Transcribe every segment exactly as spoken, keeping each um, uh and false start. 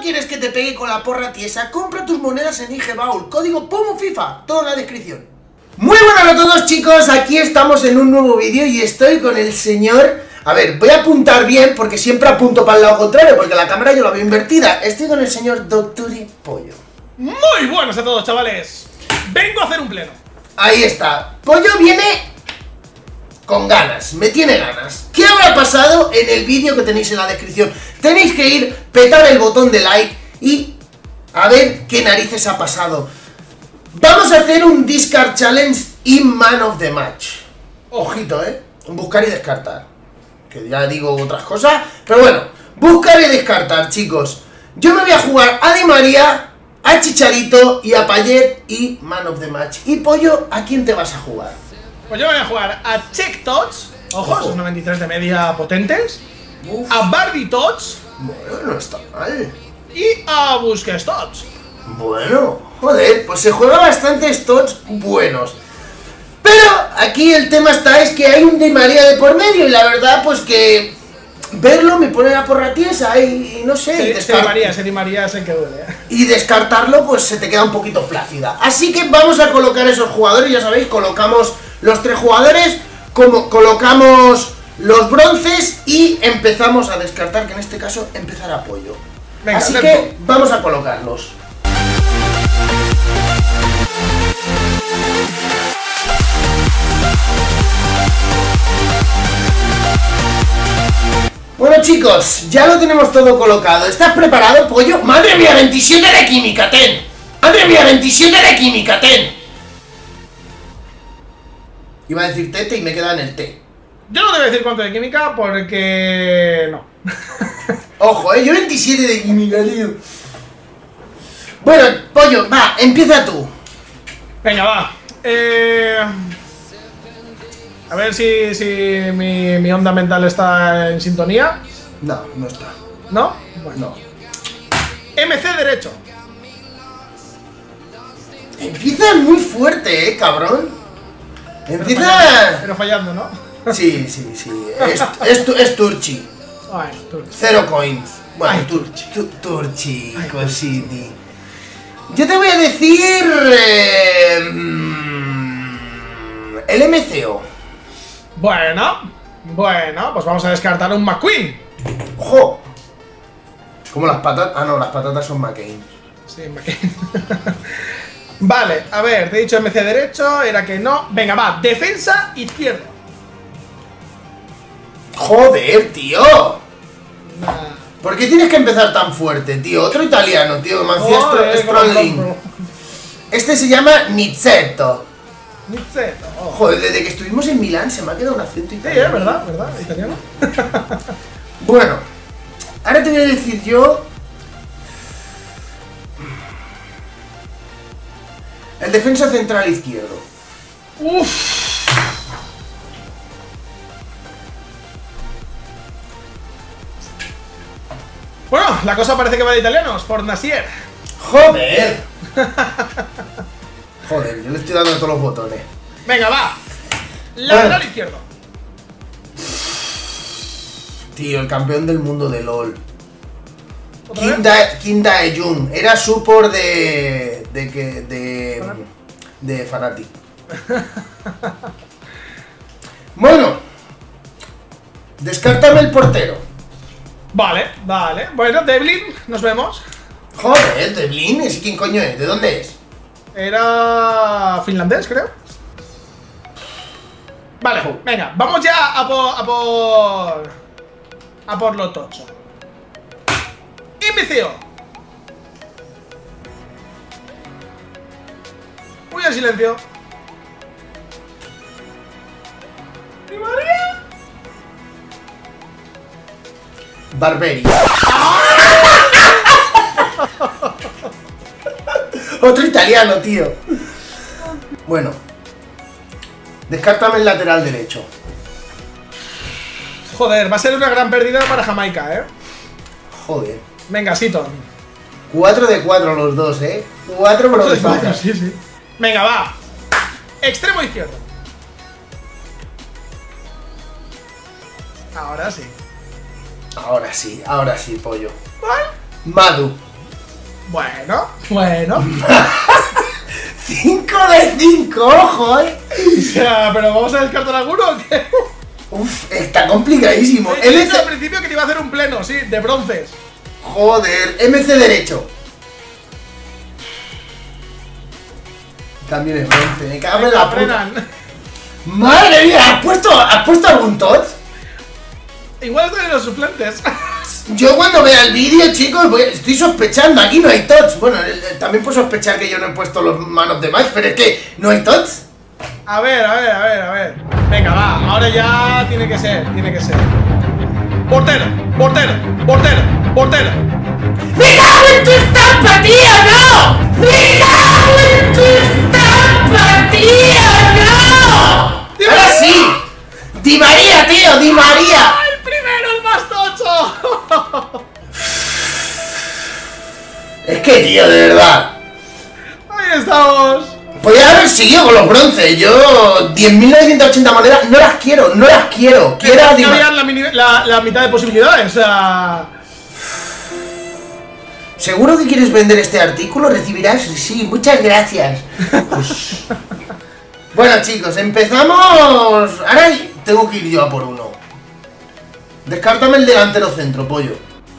quieres que te pegue con la porra tiesa, compra tus monedas en I G Baul, código POMOFIFA, todo en la descripción. Muy buenas a todos, chicos, aquí estamos en un nuevo vídeo y estoy con el señor... A ver, voy a apuntar bien porque siempre apunto para el lado contrario, porque la cámara yo la veo invertida. Estoy con el señor Docturi Pollo. Muy buenas a todos, chavales. Vengo a hacer un pleno. Ahí está. Pollo viene con ganas, me tiene ganas. ¿Qué habrá pasado en el vídeo que tenéis en la descripción? Tenéis que ir, petar el botón de like y a ver qué narices ha pasado. Vamos a hacer un Discard Challenge y Man of the Match. Ojito, eh. Buscar y descartar. Que ya digo otras cosas. Pero bueno, buscar y descartar, chicos. Yo me voy a jugar a Di María, a Chicharito y a Payet y Man of the Match. Y Pollo, ¿a quién te vas a jugar? Pues yo me voy a jugar a Check Tots. Ojo, Ojo. esos noventa y tres de media potentes. Uf. A Bardi Tots. Bueno, no está mal. Y a Busquets Tots. Bueno, joder, pues se juega bastantes tots buenos. Pero aquí el tema está, es que hay un Di María de por medio y la verdad pues que verlo me pone la porra tiesa y, y no sé. Se, y, se descart Di María, se Di María es el que duele. ¿eh? y descartarlo pues se te queda un poquito flácida. Así que vamos a colocar esos jugadores, ya sabéis, colocamos los tres jugadores, como colocamos los bronces y empezamos a descartar, que en este caso empezará Pollo. Venga, Así tempo. que vamos a colocarlos. Bueno, chicos, ya lo tenemos todo colocado. ¿Estás preparado, Pollo? ¡Madre mía, veintisiete de química, ten! ¡Madre mía, veintisiete de química, ten! Iba a decir tete y me queda en el T. Yo no te voy a decir cuánto de química porque... no. Ojo, eh, yo veintisiete de química, tío. Bueno, Pollo, va, empieza tú. Venga, va. Eh... A ver si, si mi, mi onda mental está en sintonía. No, no está. ¿No? Bueno. No. M C derecho. Empieza muy fuerte, eh, cabrón. Pero Empieza... fallando, pero fallando, ¿no? Sí, sí, sí. Es, es, tu- es Turchi. Ay, tú. Cero coins. Bueno, Ay, tur- Turchi. tu- Turchi, Ay, cositi. Yo te voy a decir... eh, mm, el M C O. Bueno, bueno, pues vamos a descartar un McQueen. ¡Ojo! Como las patatas... Ah, no, las patatas son McCain. Sí, McQueen. Vale, a ver, te he dicho M C derecho, era que no. Venga, va, defensa izquierda. ¡Joder, tío! Nah. ¿Por qué tienes que empezar tan fuerte, tío? Otro italiano, tío, Mancía Joder, Strolling. como- Este se llama Nizzetto. Nizzetto, ojo. Joder, desde que estuvimos en Milán se me ha quedado un acento Sí, italiano. es verdad, verdad, italiano. Bueno, ahora te voy a decir yo... El defensa central izquierdo. Uff. Bueno, la cosa parece que va de italianos, por Nasier. ¡Joder! Joder, yo le estoy dando a todos los botones. Venga, va. Lateral Ah. izquierdo. Tío, el campeón del mundo de LOL. ¿Otra Kim, vez? Da Kim Dae-jung. Era support de... De que... De... De Fnatic. Bueno. Descártame el portero. Vale, vale. Bueno, Devlin, nos vemos. Joder, de Blin, ¿ese quién coño es? ¿De dónde es? Era finlandés, creo. Vale, venga, vamos ya a por... A por, a por lo tocho. M C O. Uy, el silencio. ¡Di María! Barberia. Otro italiano, tío. Bueno. Descártame el lateral derecho. Joder, va a ser una gran pérdida para Jamaica, ¿eh? Joder. Venga, Sito. cuatro de cuatro los dos, ¿eh? cuatro bronzas. Sí, sí. Venga, va. Extremo izquierdo. Ahora sí. Ahora sí, ahora sí, pollo. ¿Vale? Madu. Bueno, bueno. cinco de cinco, ojo, eh. O sea, ¿pero vamos a descartar alguno o qué? Uf, está complicadísimo. He dicho M C... al principio que te iba a hacer un pleno, sí, de bronces. Joder, M C derecho. También es bronce, me cago en la puta. Frenan. Madre mía, ¿has puesto, ¿has puesto algún tot? Igual estoy en los suplentes. Yo cuando vea el vídeo, chicos, voy, estoy sospechando, aquí no hay tots. Bueno, eh, también puedo sospechar que yo no he puesto los manos de match, pero es que no hay tots. A ver, a ver, a ver, a ver. Venga, va, ahora ya tiene que ser, tiene que ser. Portero, portero, portero, portero. ¡Me cago en tu estampa, tío, no! ¡Me cago en tu estampa, tío, no! Di ¡Ahora María. sí! ¡Di María, tío, Di María! ¡Ah, el primero, el más tocho! Es que, tío, de verdad. Ahí estamos. Podría haber seguido con los bronces. Yo, diez mil novecientas ochenta monedas, no las quiero, no las quiero. Quiero a Di Ya María. habían la, mini- la, la mitad de posibilidades, o sea... ¿Seguro que quieres vender este artículo? ¿Recibirás? Sí, muchas gracias. Pues... Bueno, chicos, empezamos... Ahora tengo que ir yo a por uno. Descártame el delantero centro, pollo.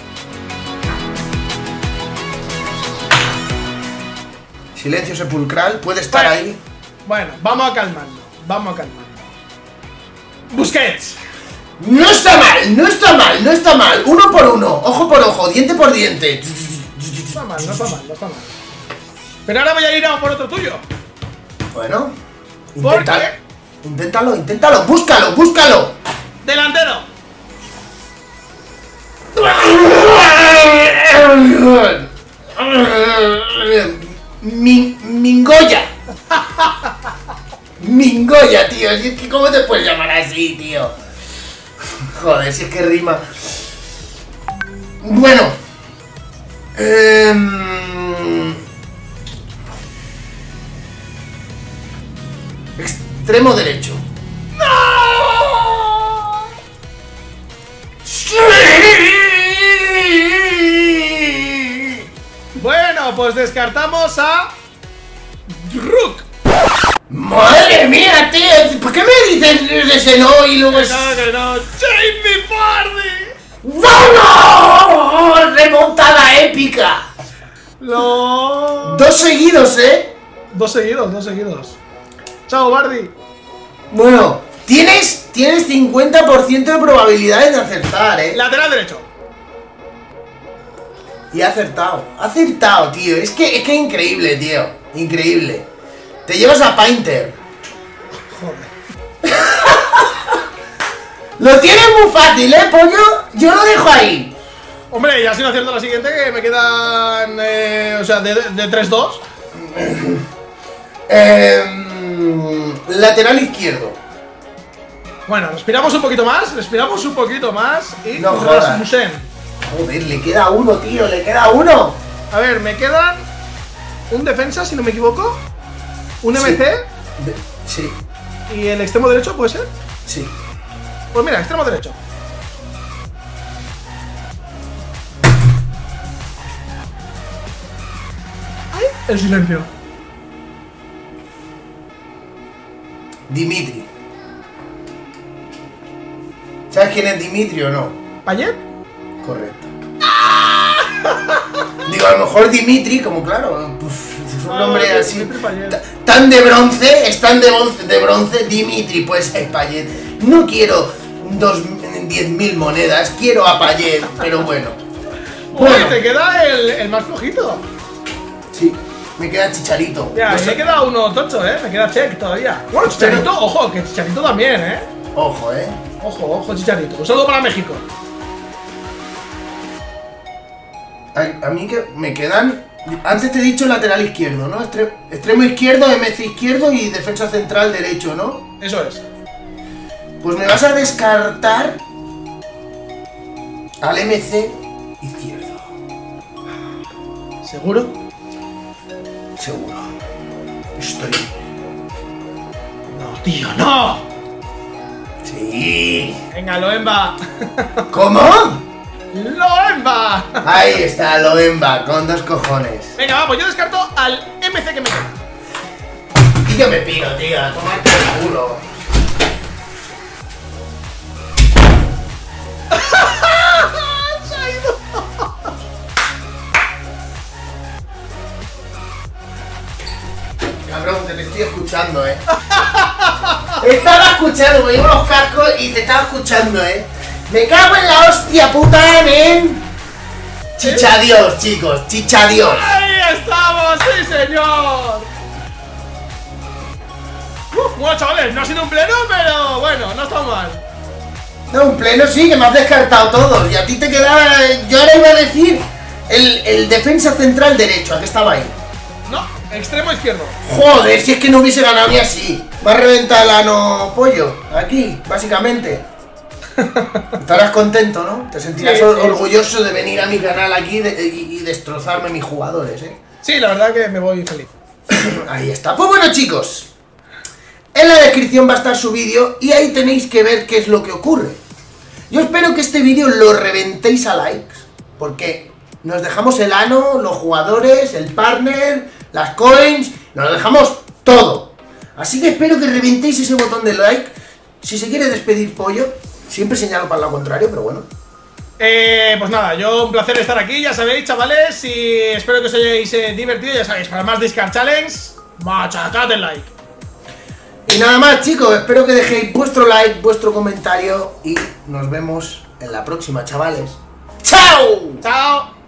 Silencio sepulcral, puede estar Bueno. ahí. Bueno, vamos a calmarnos, vamos a calmarnos. Busquets. No está mal, no está mal, no está mal. Uno por uno, ojo por ojo, diente por diente. No está mal, no está mal, no está mal. Pero ahora voy a ir a por otro tuyo. Bueno, ¿Por inténtalo, qué? inténtalo, inténtalo, búscalo, búscalo. Delantero. Mi, Mingoya. Mingoya, tío. Si es que ¿cómo te puedes llamar así, tío? Joder, si es que rima. Bueno. Em, extremo derecho. Bueno, pues descartamos a... Rook. ¡Madre mía, tío! ¿Por qué me dices ese no y luego es... No, que no. Jamie Vardy. ¡Vamos! ¡Remontada épica! Lo... Dos seguidos, ¿eh? Dos seguidos, dos seguidos. Chao, Bardi. Bueno, tienes, tienes cincuenta por ciento de probabilidades de acertar, ¿eh? Lateral derecho. Y ha acertado. Ha acertado, tío. Es que es que increíble, tío. Increíble. Te llevas a Painter. Joder. Lo tienes muy fácil, ¿eh, pollo? Yo lo dejo ahí. Hombre, ya si no acierto la siguiente, que me quedan... Eh, o sea, de, de tres dos. Eh, lateral izquierdo. Bueno, respiramos un poquito más, respiramos un poquito más y... No jodas. Rasmussen. Joder, le queda uno, tío. Le queda uno. A ver, me quedan... Un defensa, si no me equivoco. Un Sí. M C. De- sí, Y el extremo derecho, ¿puede ser? sí. Pues mira, extremo derecho. ¡Ay! El silencio. Dimitri. ¿Sabes quién es Dimitri o no? ¿Payet? Correcto. Digo, a lo mejor Dimitri, como claro, pues, es un Ah, nombre sí, así. Dimitri Payet. ta- Tan de bronce, es tan de bronce, de bronce, Dimitri, pues es Payet. No quiero dos, diez mil monedas, quiero a Payet, pero bueno. Uy, Bueno, te queda el, el más flojito. sí, me queda Chicharito. Ya, No y sé- me queda uno tocho, ¿eh? Me queda check todavía. Bueno, Chicharito, ojo, que Chicharito también, ¿eh? Ojo, eh. Ojo, ojo, Chicharito. Un saludo para México. A, a mí que me quedan. Antes te he dicho lateral izquierdo, ¿no? Extre- extremo izquierdo, M C izquierdo y defensa central derecho, ¿no? Eso es. Pues me vas a descartar al M C izquierdo. ¿Seguro? Seguro. Estoy. No, tío, no. Sí. Venga, Loemba. ¿Cómo? Loemba. Ahí está, Loemba, con dos cojones. Venga, vamos, yo descarto al M C que me queda. Y yo me piro, tío, a tomarte el culo. Se ha ido. Cabrón, te, te estoy escuchando, eh. Estaba escuchando, me llevo los cascos y te estaba escuchando, eh. Me cago en la hostia puta, men. Chicha Dios, chicos, chicha Dios. Ahí estamos, sí señor. Uh, bueno, chavales, no ha sido un pleno, pero bueno, no está mal. No, un pleno sí, que me has descartado todos. Y a ti te quedaba. Yo ahora iba a decir el, el defensa central derecho, ¿a qué estaba ahí? No, extremo izquierdo. Joder, si es que no hubiese ganado ni así. Me ha reventado el ano pollo, aquí, básicamente. Estarás contento, ¿no? Te sentirás Sí, or sí, orgulloso de venir a mi canal aquí de, y, y destrozarme mis jugadores, ¿eh? Sí, la verdad que me voy feliz. Ahí está. Pues bueno, chicos, en la descripción va a estar su vídeo y ahí tenéis que ver qué es lo que ocurre. Yo espero que este vídeo lo reventéis a likes, porque nos dejamos el ano, los jugadores, el partner, las coins, nos lo dejamos todo. Así que espero que reventéis ese botón de like. Si se quiere despedir Pollo, siempre señalo para el lado contrario, pero bueno. Eh, pues nada, yo un placer estar aquí, ya sabéis, chavales, y espero que os hayáis eh, divertido, ya sabéis, para más Discard Challenge, machacad el like. Y nada más, chicos, espero que dejéis vuestro like, vuestro comentario y nos vemos en la próxima, chavales. ¡Chao! Chao.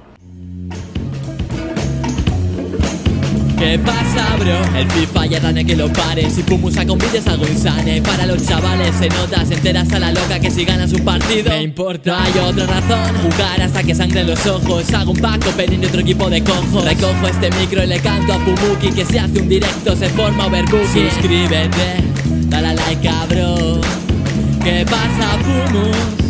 ¿Qué pasa, bro? El FIFA ya dame que lo pare. Si Pumu saca un vídeo es algo insane. Para los chavales se nota, se entera hasta la loca que si ganas un partido me importa, hay otra razón. Jugar hasta que sangren los ojos. Hago un pack opening de otro equipo de cojos. Recojo este micro y le canto a Pumuki que si hace un directo se forma overbooking. Suscríbete, dale a like, cabrón. ¿Qué pasa, Pumus?